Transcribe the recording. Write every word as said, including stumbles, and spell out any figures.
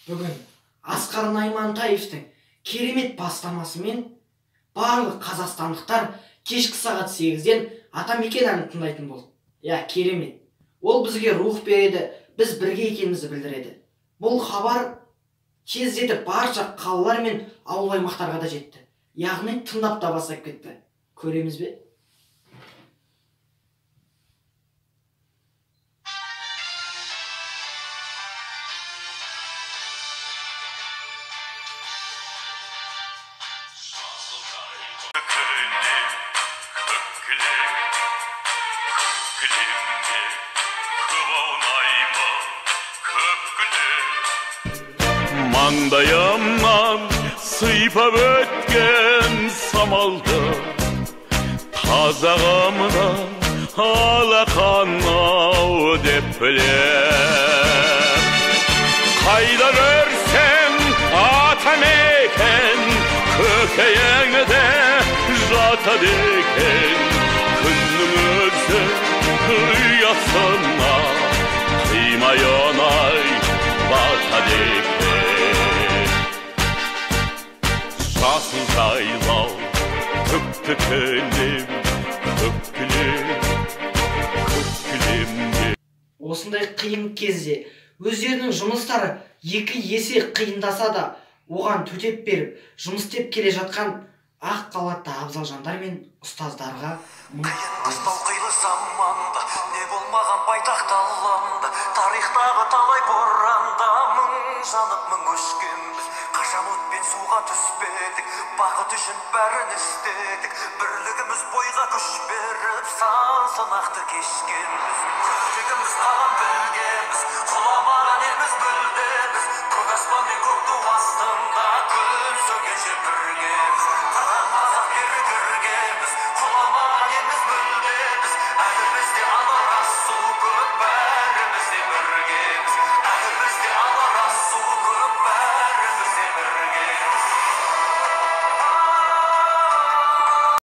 Бүгін Асқар Наймантаевтың керемет бастамасымен барлық қазақстандықтар кешкі сағат сегізден Атамекен әнін тыңдайтын болды. Я, керемет. Ол бізге рух береді, біз бірге екенімізді білдіреді. Бұл хабар тездетіп барша қалалар мен ауыл аймақтарға да жетті. Яғни тыңдап та бастап кетті. Көреміз бе? Mangdayımdan sıypap ötken samaldı, Kazağımda alakanau depler. Kayda görsem Atameken, kökeğinde jata deken, Künümüzü rüyasına kıymayan ay bata deken. Жасыл жайлау, көкті кілем, көк кілем, көк кілемде. Осындай қиын кезде өздерінің жұмыстары екі есе қиындаса да, оған төтеп беріп, жұмыс істеп келе жатқан ақ халатты абзал жандар мен ұстаздарға мың қиын қыстау қилы заманда, не болмаған байтақ даламда, тарихтағы талай боранда мың жанып мың өшкенбіз. Қашан отпен суға түспедік, бақыт үшін бәрін істедік, бірлігіміз бойға күш беріп, сан сынақты кешкенбіз. Көктегіміз қаған білгенбіз, құламаған елміз білді.